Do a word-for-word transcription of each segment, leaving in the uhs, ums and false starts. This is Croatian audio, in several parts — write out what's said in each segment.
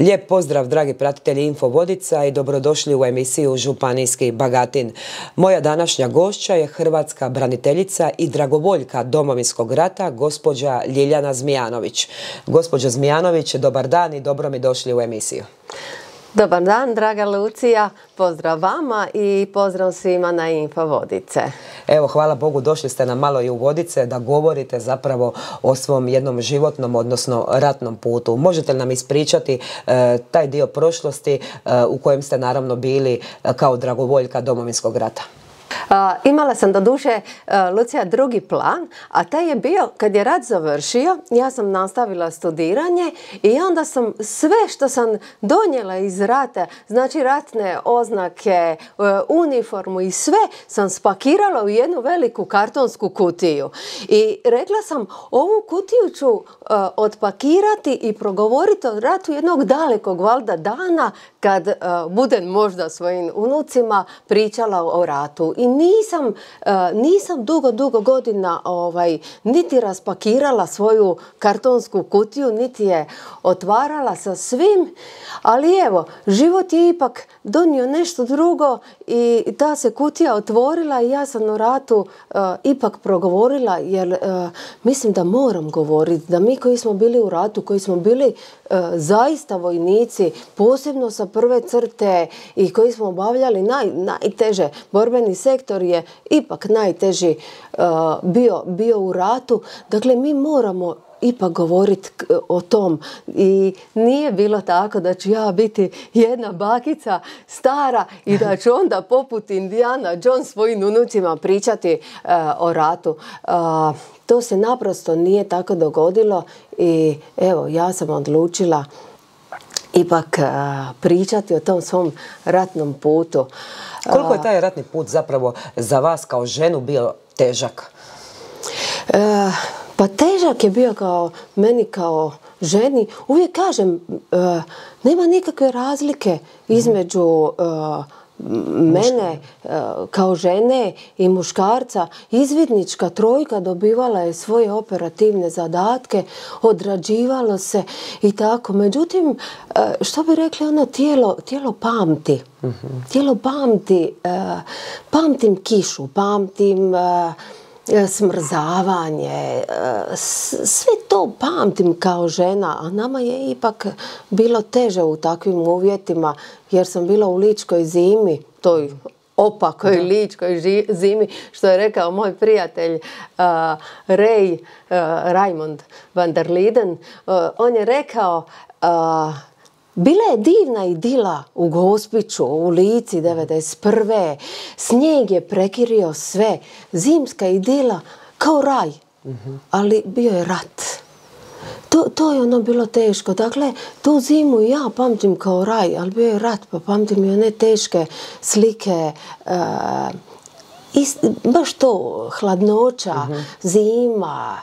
Lijep pozdrav, dragi pratitelji Info Vodica, i dobrodošli u emisiju Županijski Bagatin. Moja današnja gošća je hrvatska braniteljica i dragovoljka Domovinskog rata, gospođa Ljiljana Zmijanović. Gospođo Zmijanović, dobar dan i dobro mi došli u emisiju. Dobar dan, draga Lucija. Pozdrav vama i pozdrav svima na Info Vodice. Evo, hvala Bogu, došli ste nam malo i u Vodice da govorite zapravo o svom jednom životnom, odnosno ratnom putu. Možete li nam ispričati e, taj dio prošlosti e, u kojem ste naravno bili e, kao dragovoljka Domovinskog rata? Uh, imala sam do duše, uh, Lucija, drugi plan, a taj je bio kad je rat završio, ja sam nastavila studiranje i onda sam sve što sam donijela iz rata, znači ratne oznake, uh, uniformu i sve sam spakirala u jednu veliku kartonsku kutiju. I rekla sam, ovu kutiju ću uh, otpakirati i progovoriti o ratu jednog dalekog valjda dana kad uh, budem možda svojim unucima pričala o ratu. I nisam, uh, nisam dugo, dugo godina ovaj, niti raspakirala svoju kartonsku kutiju, niti je otvarala sa svim, ali evo, život je ipak donio nešto drugo i ta se kutija otvorila i ja sam o ratu uh, ipak progovorila, jer uh, mislim da moram govoriti, da mi koji smo bili u ratu, koji smo bili uh, zaista vojnici, posebno sa prve crte i koji smo obavljali naj, najteže, borbeni sektor je ipak najteži uh, bio, bio u ratu. Dakle, mi moramo ipak govoriti o tom i nije bilo tako da ću ja biti jedna bakica stara i da ću onda poput Indiana Jones svojim unucima pričati uh, o ratu. Uh, to se naprosto nije tako dogodilo i evo, ja sam odlučila ipak uh, pričati o tom svom ratnom putu. Koliko je taj ratni put zapravo za vas kao ženu bio težak? Uh, Pa težak je bio kao meni kao ženi. Uvijek kažem, uh, nema nikakve razlike između uh, mene uh, kao žene i muškarca. Izvidnička trojka dobivala je svoje operativne zadatke, odrađivalo se i tako. Međutim, uh, što bi rekli, ono tijelo, tijelo pamti. Mm-hmm. Tijelo pamti. Uh, pamtim kišu, pamtim Uh, smrzavanje, sve to pamtim kao žena, a nama je ipak bilo teže u takvim uvjetima jer sam bila u ličkoj zimi, toj opakoj ličkoj zimi, što je rekao moj prijatelj uh, Ray, uh, Raymond van der Liden. Uh, on je rekao, uh, bila je divna idila u Gospiću, u Lici devedeset prve. Snijeg je prekirio sve. Zimska idila kao raj. Mm-hmm. Ali bio je rat. To, to je ono bilo teško. Dakle, tu zimu ja pamtim kao raj, ali bio je rat, pa pamtim i one teške slike. Uh, ist, baš to, hladnoća, mm-hmm. zima,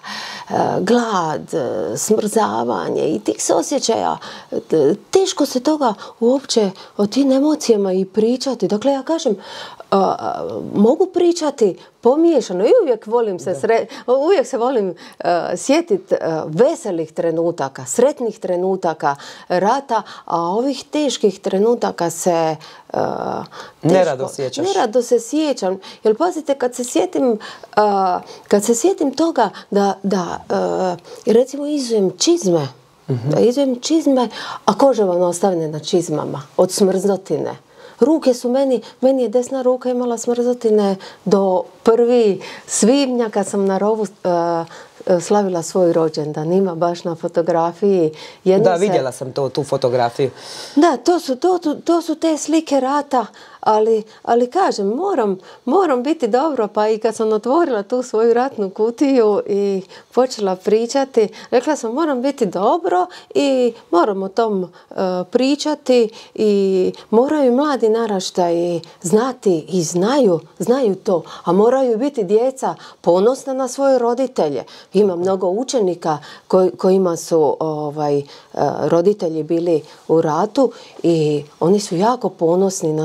glad, smrzavanje i tih se osjećaja. Teško se toga uopće o tim emocijama i pričati. Dakle, ja kažem, uh, mogu pričati pomiješano i uvijek volim se, sre, uvijek se volim uh, sjetiti uh, veselih trenutaka, sretnih trenutaka rata, a ovih teških trenutaka se uh, teško, nerado sjećaš. Nerado se sjećam. Jer pazite, kad se sjetim, uh, kad se sjetim toga da, da uh, recimo izujem čizme, mm-hmm. da izujem čizme, a koža vam ostane na čizmama od smrzotine. Ruke su meni, meni je desna ruka imala smrzotine do prvog svibnja kad sam na rovu uh, slavila svoj rođendan. Ima baš na fotografiji. Jedno da, vidjela se... sam to, tu fotografiju. Da, to su, to, to su te slike rata, ali, ali kažem, moram, moram biti dobro, pa i kad sam otvorila tu svoju ratnu kutiju i počela pričati, rekla sam moram biti dobro i moram o tom uh, pričati i moraju mladi naraštaji znati i znaju, znaju to, a moraju biti djeca ponosna na svoje roditelje. Ima mnogo učenika koj, kojima su ovaj, uh, roditelji bili u ratu i oni su jako ponosni na svoje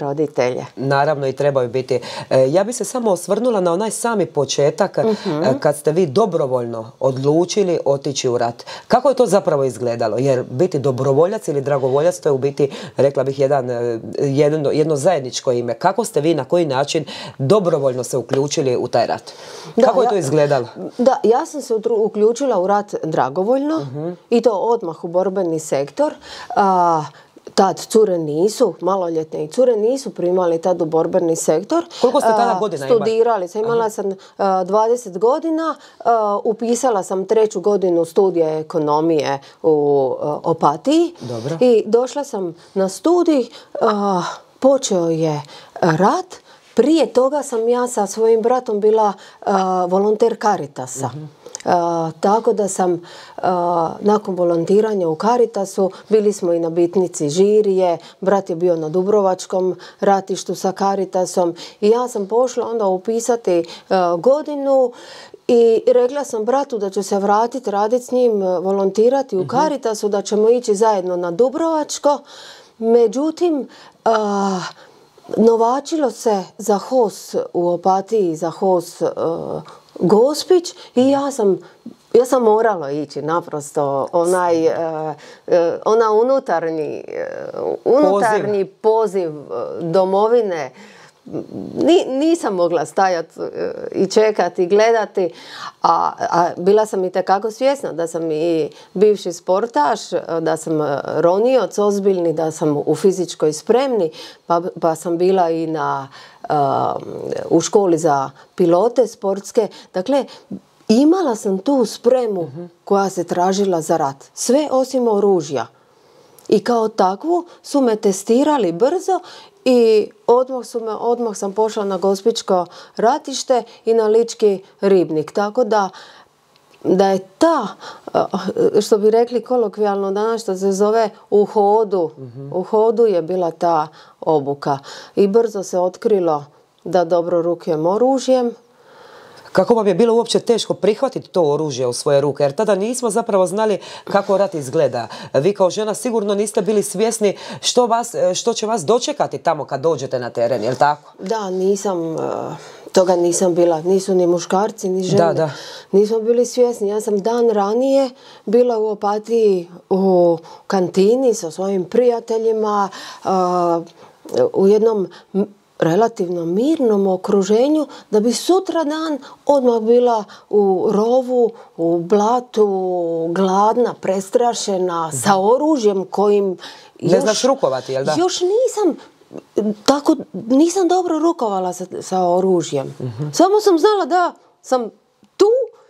roditelje. Naravno i trebaju biti. Ja bi se samo osvrnula na onaj sami početak kad ste vi dobrovoljno odlučili otići u rat. Kako je to zapravo izgledalo? Jer biti dobrovoljac ili dragovoljac to je u biti, rekla bih, jedan, jedno, jedno zajedničko ime. Kako ste vi, na koji način dobrovoljno se uključili u taj rat? Kako da, je to izgledalo? Da, ja sam se uključila u rat dragovoljno uh-huh. i to odmah u borbeni sektor. A, tad cure nisu, maloljetne i cure nisu primali tad u borbeni sektor. Koliko ste tada godina imali? Studirali sam, imala sam uh, dvadeset godina, uh, upisala sam treću godinu studija ekonomije u uh, Opatiji. Dobro. I došla sam na studij, uh, počeo je rat. Prije toga sam ja sa svojim bratom bila uh, volonter Caritasa. Uh-huh. Uh, tako da sam uh, nakon volontiranja u Caritasu, bili smo i na bitnici Žirije, brat je bio na Dubrovačkom ratištu sa Caritasom i ja sam pošla onda upisati uh, godinu i rekla sam bratu da ću se vratiti, raditi s njim, volontirati u Caritasu, da ćemo ići zajedno na Dubrovačko. Međutim, uh, novačilo se za H O S u Opatiji, za H O S uh, Gospić i ja sam, ja sam morala ići naprosto onaj, uh, uh, ona unutarnji, uh, unutarnji poziv, poziv domovine. Ni, nisam mogla stajati uh, i čekati i gledati, a, a bila sam itekako svjesna da sam i bivši sportaš, da sam ronioc ozbiljni, da sam u fizičkoj spremni, pa, pa sam bila i na Uh, u školi za pilote sportske. Dakle, imala sam tu spremu uh-huh. koja se tražila za rat. Sve osim oružja. I kao takvu su me testirali brzo i odmah, su me, odmah sam pošla na Gospićko ratište i na Lički ribnik. Tako da da je ta, što bi rekli kolokvijalno danas, što se zove u hodu, uh-huh. u hodu je bila ta obuka. I brzo se otkrilo da dobro rukujem oružjem. Kako vam je bilo uopće teško prihvatiti to oružje u svoje ruke? Jer tada nismo zapravo znali kako rat izgleda. Vi kao žena sigurno niste bili svjesni što, vas, što će vas dočekati tamo kad dođete na teren, je li tako? Da, nisam... Toga nisam bila, nisu ni muškarci, ni žene. Da, da. Nismo bili svjesni. Ja sam dan ranije bila u Opatiji u kantini sa svojim prijateljima, uh, u jednom relativno mirnom okruženju, da bi sutra dan odmah bila u rovu, u blatu, gladna, prestrašena, sa oružjem kojim... Ne još, znaš rukovati, jel da? Još nisam... Tako, nisam dobro rukovala sa, sa oružjem. Uh-huh. Samo sam znala da sam tu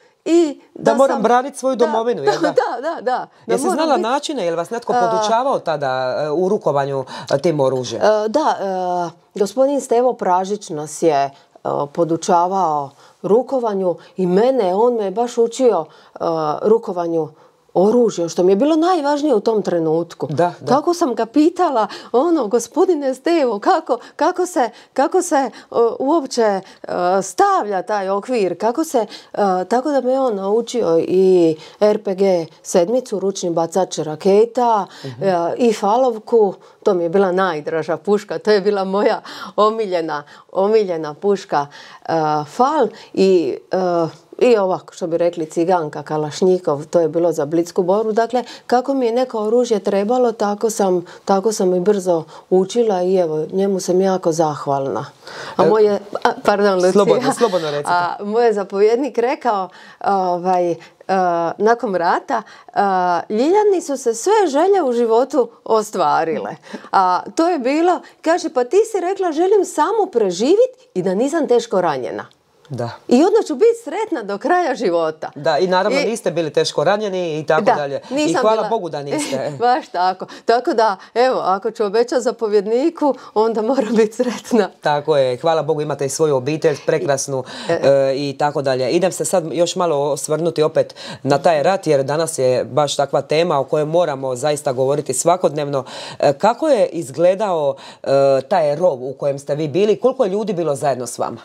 i da, da moram sam, braniti svoju da, domovinu. Da, jel da? da, da. da Jesi znala biti... načine, je li vas netko podučavao tada u rukovanju tim oružjem? Uh, da, uh, gospodin Stevo Pražić nas je uh, podučavao rukovanju i mene, on me je baš učio uh, rukovanju oružje, što mi je bilo najvažnije u tom trenutku. Da, da. Kako sam ga pitala, ono, gospodine Stevo, kako, kako se, kako se uh, uopće uh, stavlja taj okvir, kako se, uh, tako da me on naučio i er pe ge sedmicu, ručni bacač raketa, uh-huh. uh, i falovku. To mi je bila najdraža puška, to je bila moja omiljena, omiljena puška uh, fal i uh, I ovako, što bi rekli ciganka, kalašnjikov, to je bilo za blicku borbu. Dakle, kako mi je neko oružje trebalo, tako sam, tako sam i brzo učila i evo, njemu sam jako zahvalna. A moje, a, pardon, Lucija, slobodno, slobodno recite. A moj zapovjednik rekao, ovaj, Uh, nakon rata, uh, Ljiljani su se sve želje u životu ostvarile. A to je bilo, kaže, pa ti si rekla želim samo preživjeti i da nisam teško ranjena. Da. I onda ću biti sretna do kraja života. Da, i naravno I, niste bili teško ranjeni i tako da, dalje. I hvala bila... Bogu da niste. Baš tako. Tako da, evo, ako ću obećati zapovjedniku, onda moram biti sretna. Tako je. Hvala Bogu, imate i svoju obitelj, prekrasnu e. E, i tako dalje. Idem se sad još malo osvrnuti opet na taj rat, jer danas je baš takva tema o kojoj moramo zaista govoriti svakodnevno. E, kako je izgledao e, taj rov u kojem ste vi bili? Koliko je ljudi bilo zajedno s vama?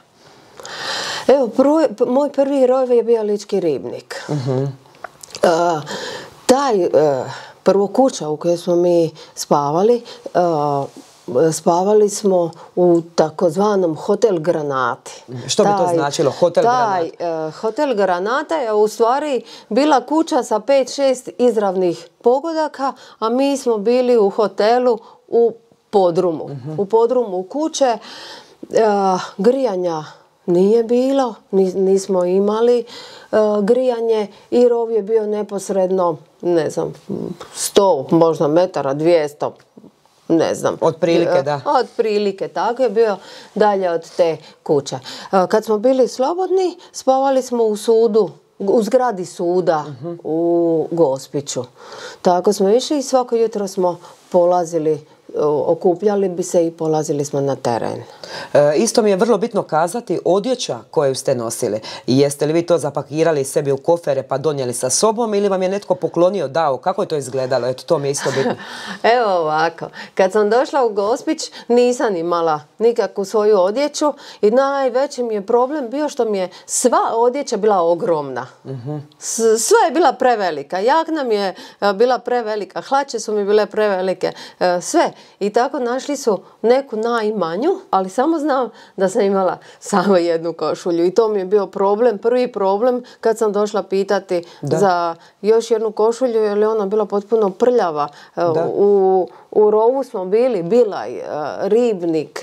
Evo, prvo, moj prvi rov je bio Lički ribnik. Uh-huh. uh, taj uh, prvo kuća u kojoj smo mi spavali, uh, spavali smo u takozvanom hotel Granati. Što bi to značilo, hotel Granata? Taj hotel Granata je u stvari bila kuća sa pet šest izravnih pogodaka, a mi smo bili u hotelu u podrumu. Uh-huh. U podrumu kuće grijanja nije bilo, nismo imali grijanje i rov je bio neposredno, ne znam, sto možda metara, dvjesto, ne znam. Od prilike, da. Od prilike, tako je bio dalje od te kuće. Kad smo bili slobodni, spavali smo u sudu, u zgradi suda uh-huh. u Gospiću. Tako smo išli i svako jutro smo polazili, okupljali bi se i polazili smo na teren. E, isto mi je vrlo bitno kazati odjeća koju ste nosili. Jeste li vi to zapakirali sebi u kofere pa donijeli sa sobom ili vam je netko poklonio, dao? Kako je to izgledalo? Eto, to mi je isto bitno. Evo ovako, kad sam došla u Gospić nisam imala nikakvu svoju odjeću i najveći mi je problem bio što mi je sva odjeća bila ogromna. Uh-huh. Sve je bila prevelika. Jakna mi je bila prevelika, hlače su mi bile prevelike, sve. I tako našli su neku najmanju, ali samo znam da sam imala samo jednu košulju. I to mi je bio problem, prvi problem kad sam došla pitati da. za još jednu košulju, jer je ona bila potpuno prljava. Da. U, u rovu smo bili, Bilaj, Ribnik,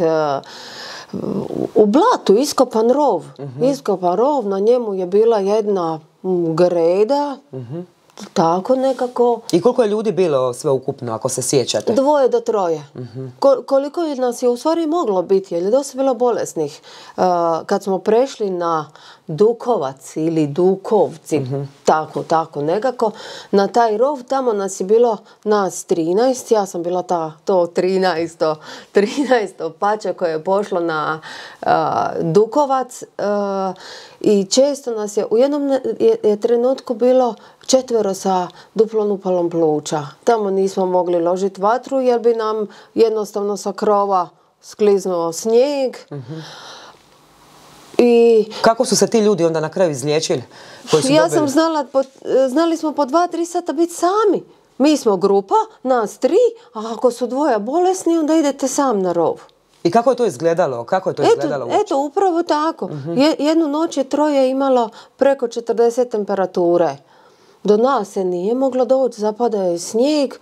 u blatu iskopan rov. Uh-huh. Iskopan rov, na njemu je bila jedna greda. Uh-huh. Tako nekako. I koliko je ljudi bilo sve ukupno, ako se sjećate? Dvoje do troje. Uh-huh. Ko, koliko nas je u stvari moglo biti, jer je dosta bilo bolesnih. Uh, kad smo prešli na Dukovac ili Dukovci, uh-huh. tako, tako nekako, na taj rov, tamo nas je bilo nas trinaest, ja sam bila ta, to trinaesto, trinaesto pače koje je pošlo na uh, Dukovac uh, i često nas je, u jednom je, je trenutku bilo četvero sa duplom upalom pluća. Tamo nismo mogli ložiti vatru jer bi nam jednostavno sa krova skliznuo snijeg. Uh-huh. I kako su se ti ljudi onda na kraju izliječili? Koji su ja dobili? sam znala, po, znali smo po dva, tri sata biti sami. Mi smo grupa, nas tri, a ako su dvoje bolesni, onda idete sam na rov. I kako je to izgledalo? Kako je to eto, izgledalo? Eto, upravo tako. Uh-huh. Je, jednu noć je troje imalo preko četrdeset temperature. Do nas se nije moglo doći, zapadao je snijeg.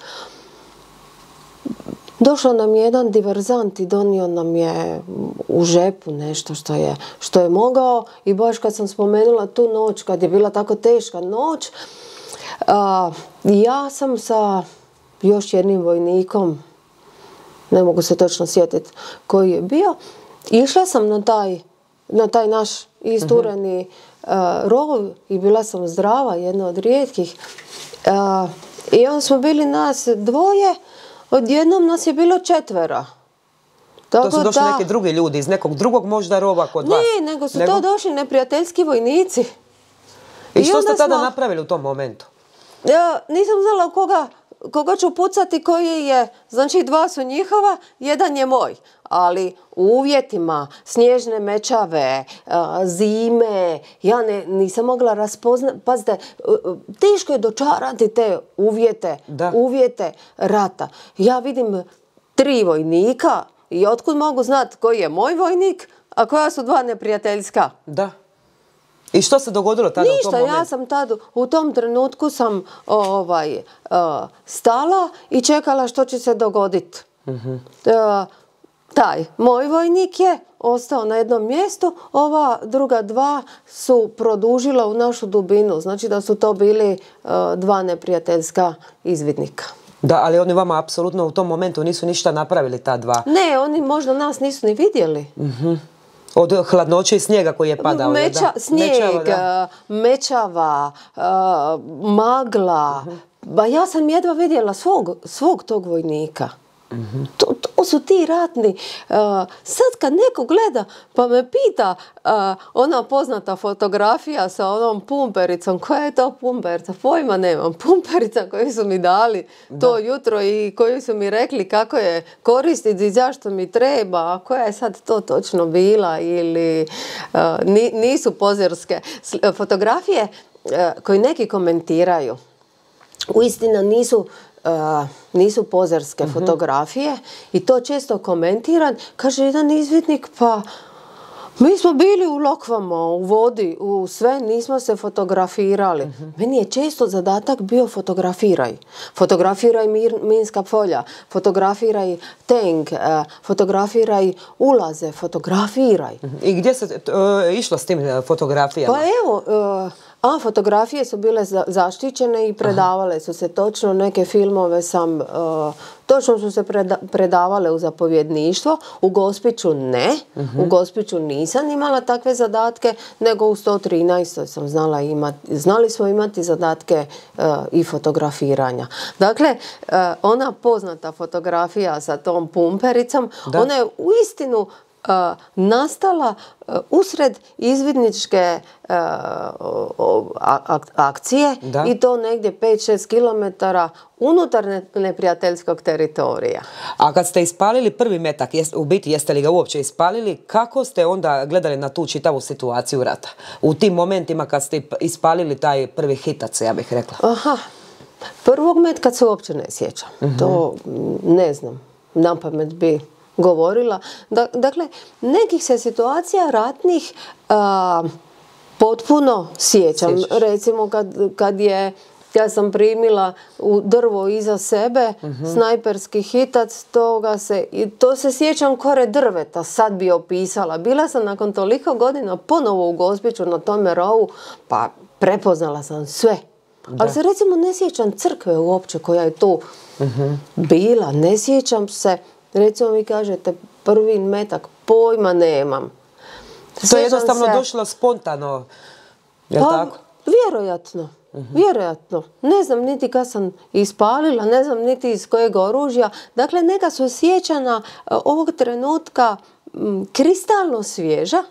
Došao nam je jedan diverzant i donio nam je u žepu nešto što je, što je mogao. I baš kad sam spomenula tu noć, kad je bila tako teška noć, a, ja sam sa još jednim vojnikom, ne mogu se točno sjetiti koji je bio, išla sam na taj, na taj naš istureni uh, rov i bila sam zdrava, jedna od rijetkih. Uh, I onda smo bili nas dvoje, odjednom nas je bilo četvera. Tako to su došli da, neki drugi ljudi iz nekog drugog možda rova kod ne, vas? Ne, nego su nego... to došli neprijateljski vojnici. I, I što ste tada smo... napravili u tom momentu? Ja nisam znala koga, koga ću pucati, koji je, znači dva su njihova, jedan je moj. Ali u uvjetima snježne mečave, zime, ja ne, nisam mogla raspoznati. Pazite, teško je dočarati te uvjete, da. uvjete rata. Ja vidim tri vojnika i otkud mogu znati koji je moj vojnik, a koja su dva neprijateljska. Da. I što se dogodilo tada Ništa, u tom momentu? Ja sam tada, u tom trenutku sam ovaj, uh, stala i čekala što će se dogoditi. Uh-huh. Uh, taj moj vojnik je ostao na jednom mjestu, ova druga dva su produžila u našu dubinu. Znači da su to bili uh, dva neprijateljska izvidnika. Da, ali oni vama apsolutno u tom momentu nisu ništa napravili, ta dva. Ne, oni možda nas nisu ni vidjeli. Uh-huh. Od hladnoće i snijega koji je padao. Meča, da. Snijeg, Mečava, mečava uh, magla. Uh-huh. Ba ja sam jedva vidjela svog, svog tog vojnika. Uh-huh. To, to su ti ratni. Uh, sad kad neko gleda pa me pita uh, ona poznata fotografija sa onom pumpericom, koja je to pumperica? Pojma nemam. Pumperica koju su mi dali da. to jutro i koju su mi rekli kako je koristiti i zašto mi treba, a koja je sad to točno bila ili uh, nisu pozorske fotografije uh, koje neki komentiraju. Uistina nisu nisu pozerske uh-huh. fotografije i to često komentiran. Kaže jedan izvidnik, pa mi smo bili u lokvama, u vodi, u sve, nismo se fotografirali. Uh-huh. Meni je često zadatak bio fotografiraj. Fotografiraj mir, minska polja, fotografiraj tank, uh, fotografiraj ulaze, fotografiraj. Uh-huh. I gdje se uh, išlo s tim fotografijama? Pa evo, uh, a fotografije su bile za, zaštićene i predavale Aha. su se točno, neke filmove sam, uh, točno su se preda, predavale u zapovjedništvo, u Gospiću ne, uh-huh. u Gospiću nisam imala takve zadatke, nego u sto trinaestoj sam znala imati, znali smo imati zadatke uh, i fotografiranja. Dakle, uh, ona poznata fotografija sa tom pumpericom, da. Ona je uistinu Uh, nastala uh, usred izvidničke uh, ak- akcije da. I to negdje pet šest kilometara unutar ne- neprijateljskog teritorija. A kad ste ispalili prvi metak, jest, u biti jeste li ga uopće ispalili, kako ste onda gledali na tu čitavu situaciju rata? U tim momentima kad ste ispalili taj prvi hitac, ja bih rekla. Aha, prvog metka se uopće ne sjećam. Uh-huh. To ne znam, napamet bi govorila. Da, dakle, nekih se situacija ratnih a, potpuno sjećam. Sjećaš. Recimo kad, kad je ja sam primila u drvo iza sebe uh-huh. snajperski hitac, toga se, i to se sjećam kore drveta, sad bi opisala. Bila sam nakon toliko godina ponovo u Gospiću na tome rovu, pa prepoznala sam sve. Da. Ali se recimo ne sjećam crkve uopće koja je tu uh-huh. bila, ne sjećam se. Recimo vi kažete prvi metak, pojma nemam. To je jednostavno se... došlo spontano, je li pa, tako? Vjerojatno, uh-huh. vjerojatno. Ne znam niti kad sam ispalila, ne znam niti iz kojeg oružja. Dakle, neka su sjećana ovog trenutka m, kristalno svježa.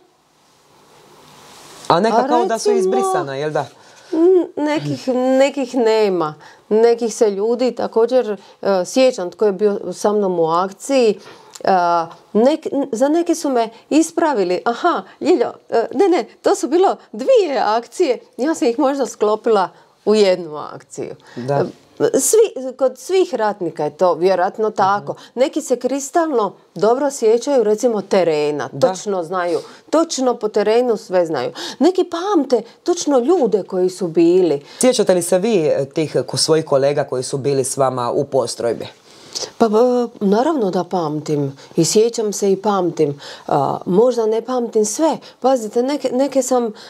A neka A kao recimo, da su izbrisana, jel da? Nekih, nekih nema. Nekih se ljudi također uh, sjećam tko je bio sa mnom u akciji. Uh, nek, za neke su me ispravili. Aha, Ljiljo, uh, ne, ne, to su bilo dvije akcije. Ja sam ih možda sklopila u jednu akciju. Da. Svi, kod svih ratnika je to vjerojatno tako. Uh-huh. Neki se kristalno dobro sjećaju recimo terena, da. Točno znaju, točno po terenu sve znaju. Neki pamte točno ljude koji su bili. Sjećate li se vi tih svojih kolega koji su bili s vama u postrojbi? Pa naravno da pamtim i sjećam se i pamtim. Uh, možda ne pamtim sve. Pazite, neke, neke sam uh,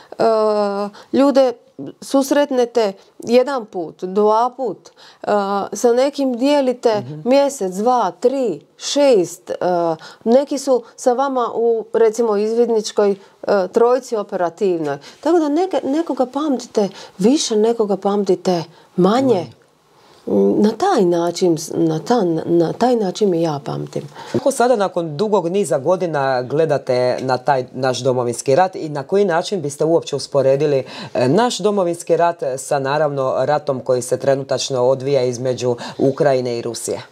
ljude susretnete jedan put, dva put, uh, sa nekim dijelite mm-hmm. mjesec, dva, tri, šest. Uh, neki su sa vama u, recimo, izvidničkoj uh, trojici operativnoj. Tako da neke, nekoga pamtite više, nekoga pamtite manje. Mm. Na taj način, na, ta, na taj način i ja pamtim. Kako sada nakon dugog niza godina gledate na taj naš domovinski rat i na koji način biste uopće usporedili naš domovinski rat sa naravno ratom koji se trenutačno odvija između Ukrajine i Rusije?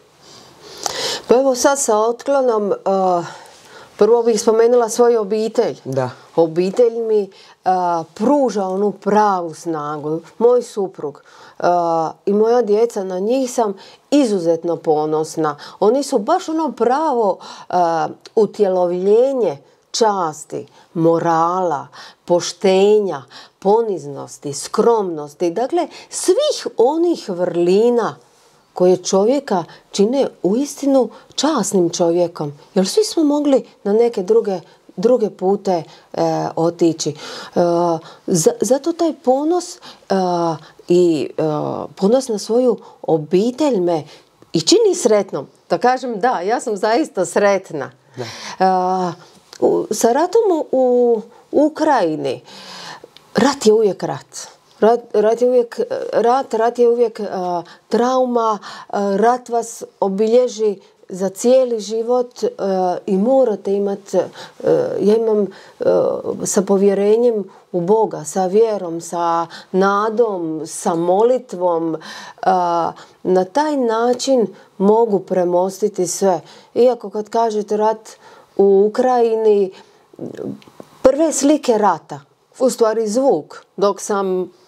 Pa evo sad sa otklonom, uh, prvo bih spomenula svoju obitelj. Da. Obitelj mi uh, pruža onu pravu snagu. Moj suprug. Uh, i moja djeca, na njih sam izuzetno ponosna. Oni su baš ono pravo uh, utjelovljenje časti, morala, poštenja, poniznosti, skromnosti. Dakle, svih onih vrlina koje čovjeka čine uistinu časnim čovjekom. Jer svi smo mogli na neke druge druge pute e, otići. E, za, zato taj ponos e, i e, ponos na svoju obitelj me i čini sretnom. Da kažem da, ja sam zaista sretna. E, u, sa ratom u, u Ukrajini, rat je uvijek rat. Rat, rat je uvijek rat, rat je uvijek uh, trauma, uh, rat vas obilježi za cijeli život uh, i morate imati, uh, ja imam uh, sa povjerenjem u Boga, sa vjerom, sa nadom, sa molitvom, uh, na taj način mogu premostiti sve. Iako kad kažete rat u Ukrajini, prve slike rata, u stvari zvuk, dok sam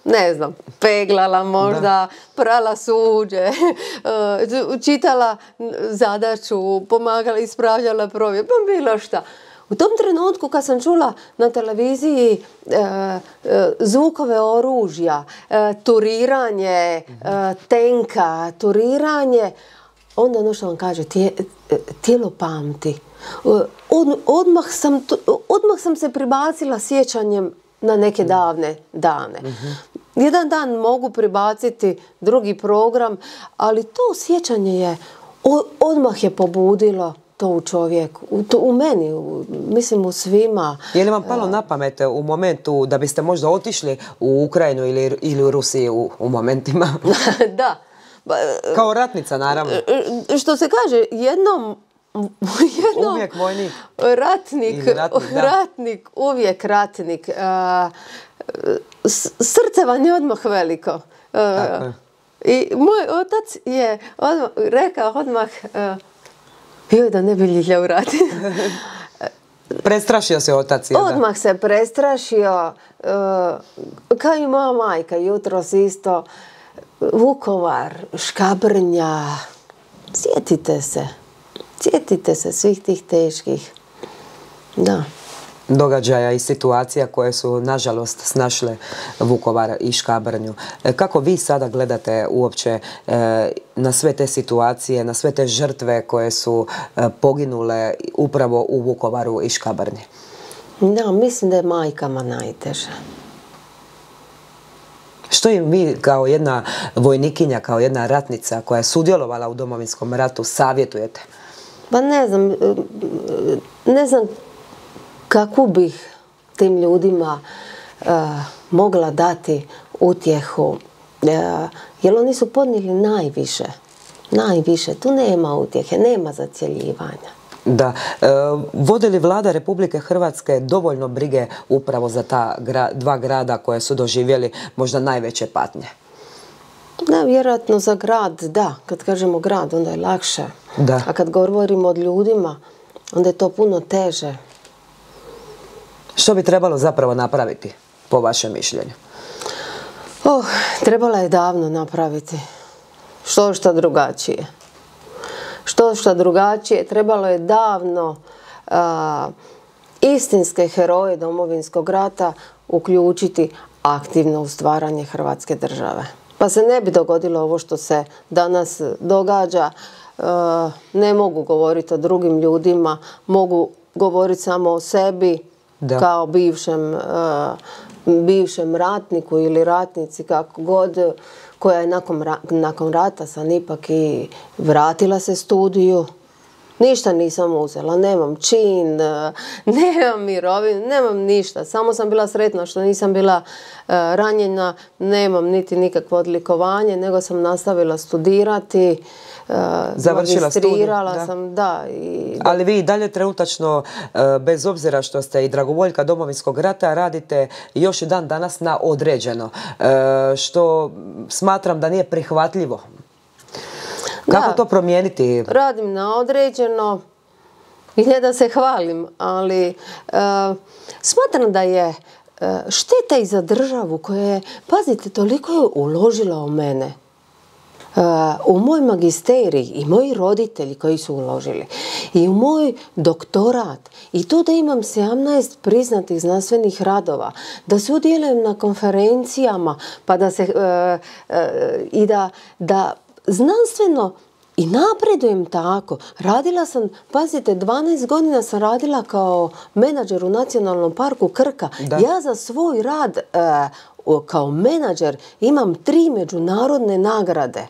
ne znam, peglala možda, da. Prala suđe, čitala zadaću, pomagala, ispravljala provjer, pa bilo šta. U tom trenutku kad sam čula na televiziji e, e, zvukove oružja, e, turiranje, e, tenka, turiranje, onda ono što vam kaže, tije, tijelo pamti. Od, odmah, sam, odmah sam se pribacila sjećanjem na neke davne dane. Uh-huh. Jedan dan mogu pribaciti drugi program, ali to sjećanje je, odmah je pobudilo to u čovjeku, u, to, u meni, u, mislim u svima. Je li vam palo na pamet u momentu da biste možda otišli u Ukrajinu ili, ili u Rusiju u, u momentima? Da. Kao ratnica, naravno. Što se kaže, jednom Jednom, uvijek vojnik. Ratnik, ratnik, ratnik uvijek ratnik. Uh, srce vam je odmah veliko. Uh, Tako je. I moj otac je odmah, rekao odmah, uh, joj da ne bi ljiljao rat. Prestrašio se otac. Jel da? Odmah se prestrašio, uh, kao i moja majka, jutros isto. Vukovar, Škabrnja, sjetite se. Sjetite se svih tih teških, da. događaja i situacija koje su, nažalost, snašle Vukovar i Škabrnju. Kako vi sada gledate uopće na sve te situacije, na sve te žrtve koje su poginule upravo u Vukovaru i Škabrnji? Da, mislim da je majkama najteže. Što im vi kao jedna vojnikinja, kao jedna ratnica koja je sudjelovala u Domovinskom ratu savjetujete? Pa ne znam, ne znam kakvu bih tim ljudima uh, mogla dati utjehu, uh, jer oni su podnijeli najviše, najviše, tu nema utjehe, nema zacjeljivanja. Da. E, vodi li vlada Republike Hrvatske dovoljno brige upravo za ta gra, dva grada koje su doživjeli možda najveće patnje? Da, vjerojatno za grad, da. Kad kažemo grad, onda je lakše. Da. A kad govorimo o ljudima, onda je to puno teže. Što bi trebalo zapravo napraviti, po vašem mišljenju? Oh, trebala je davno napraviti. Što što drugačije. Što što drugačije. Trebalo je davno a, istinske heroje Domovinskog rata uključiti aktivno u stvaranje Hrvatske države. Pa se ne bi dogodilo ovo što se danas događa. E, ne mogu govoriti o drugim ljudima, mogu govoriti samo o sebi, da. Kao bivšem, e, bivšem ratniku ili ratnici, kako god, koja je nakon, nakon rata sam ipak i vratila se studiju. Ništa nisam uzela, nemam čin, nemam mirovinu, nemam ništa. Samo sam bila sretna što nisam bila uh, ranjena, nemam niti nikakvo odlikovanje, nego sam nastavila studirati, uh, završila magistrirala studij, da. sam, da. I, da. Ali vi i dalje trenutačno, uh, bez obzira što ste i dragovoljka Domovinskog rata, radite još i dan danas na određeno, uh, što smatram da nije prihvatljivo. Kako da, to promijeniti? Radim na određeno i ne da se hvalim, ali e, smatram da je e, šteta i za državu koja je, pazite, toliko je uložila u mene, e, u moj magisterij i moji roditelji koji su uložili i u moj doktorat i to da imam sedamnaest priznatih znanstvenih radova, da sudjelujem na konferencijama pa da se e, e, i da, da znanstveno i napredujem tako. Radila sam, pazite, dvanaest godina sam radila kao menadžer u Nacionalnom parku Krka. Da. Ja za svoj rad e, kao menadžer imam tri međunarodne nagrade.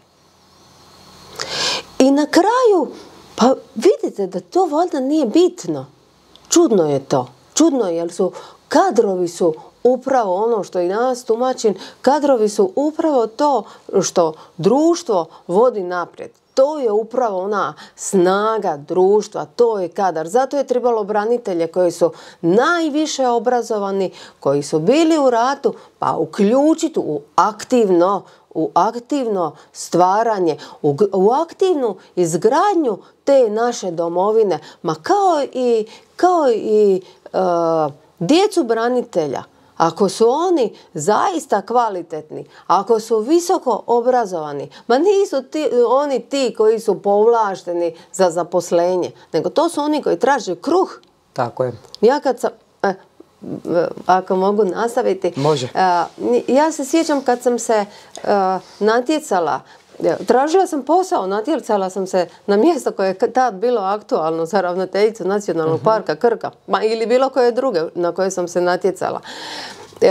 I na kraju, pa vidite da to valjda nije bitno. Čudno je to. Čudno je jer su kadrovi su upravo ono što i nas tumačim, kadrovi su upravo to što društvo vodi naprijed. To je upravo ona snaga društva, to je kadar. Zato je trebalo branitelje koji su najviše obrazovani, koji su bili u ratu, pa uključiti u aktivno, u aktivno stvaranje, u, u aktivnu izgradnju te naše domovine, ma kao i, kao i uh, djecu branitelja. ako su oni zaista kvalitetni, ako su visoko obrazovani, ma nisu ti, oni ti koji su povlašteni za zaposlenje, nego to su oni koji traže kruh. Tako je. Ja kad sam, eh, ako mogu nastaviti, može. Uh, ja se sjećam kad sam se uh, natjecala, tražila sam posao, natjecala sam se na mjesto koje je tad bilo aktualno za ravnateljicu Nacionalnog uh-huh. parka Krka, ma ili bilo koje druge na koje sam se natjecala. Uh,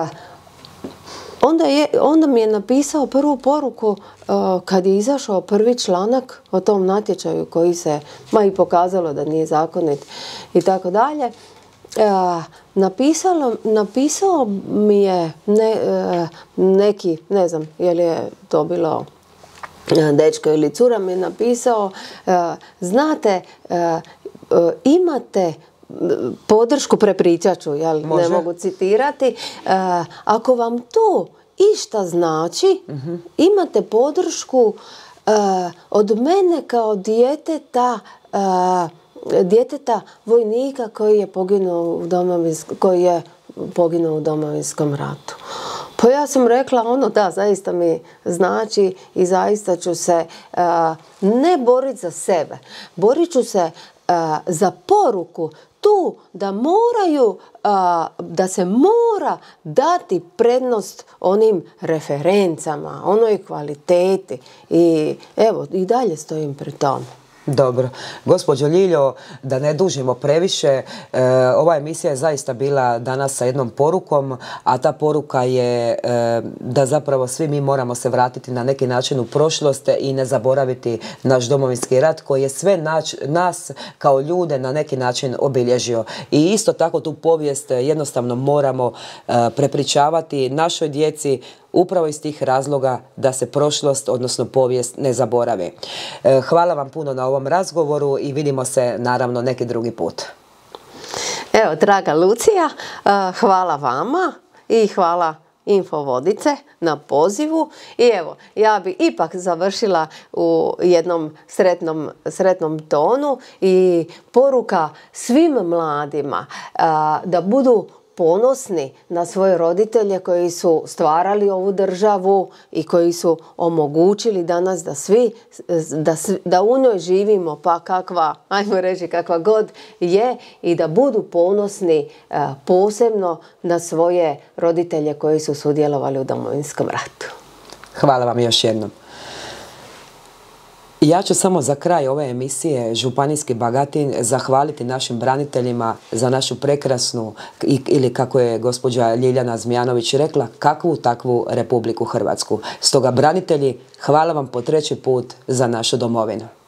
onda, je, onda mi je napisao prvu poruku uh, kad je izašao prvi članak o tom natječaju koji se, ma i pokazalo da nije zakonit i tako dalje. Uh, napisalo, napisao mi je ne, uh, neki, ne znam je li je to bilo uh, dečko ili cura, mi je napisao uh, znate, uh, uh, imate podršku, prepričat ću, ja ne mogu citirati, uh, ako vam to išta znači, uh-huh. imate podršku uh, od mene kao djeteta uh, djeteta vojnika koji je poginuo u Domovinskom, koji je poginuo u Domovinskom ratu. Pa ja sam rekla ono da, zaista mi znači i zaista ću se uh, ne boriti za sebe. Borit ću se uh, za poruku tu da moraju, uh, da se mora dati prednost onim referencama, onoj kvaliteti i evo i dalje stojim pri tome. Dobro. Gospođo Ljiljo, da ne dužimo previše, e, ova emisija je zaista bila danas sa jednom porukom, a ta poruka je e, da zapravo svi mi moramo se vratiti na neki način u prošlost i ne zaboraviti naš Domovinski rat koji je sve nač, nas kao ljude na neki način obilježio. I isto tako tu povijest jednostavno moramo e, prepričavati našoj djeci, upravo iz tih razloga da se prošlost, odnosno povijest, ne zaboravi. Hvala vam puno na ovom razgovoru i vidimo se naravno neki drugi put. Evo, draga Lucija, hvala vama i hvala Infovodice na pozivu. I evo, ja bi ipak završila u jednom sretnom, sretnom tonu i poruka svim mladima da budu ponosni na svoje roditelje koji su stvarali ovu državu i koji su omogućili danas da svi, da, da u njoj živimo pa kakva, ajmo reći kakva god je i da budu ponosni uh, posebno na svoje roditelje koji su sudjelovali u Domovinskom ratu. Hvala vam još jednom. Ja ću samo za kraj ove emisije Županijski Bagatin zahvaliti našim braniteljima za našu prekrasnu, ili kako je gospođa Ljiljana Zmijanović rekla, kakvu takvu Republiku Hrvatsku. Stoga branitelji, hvala vam po treći put za našu domovinu.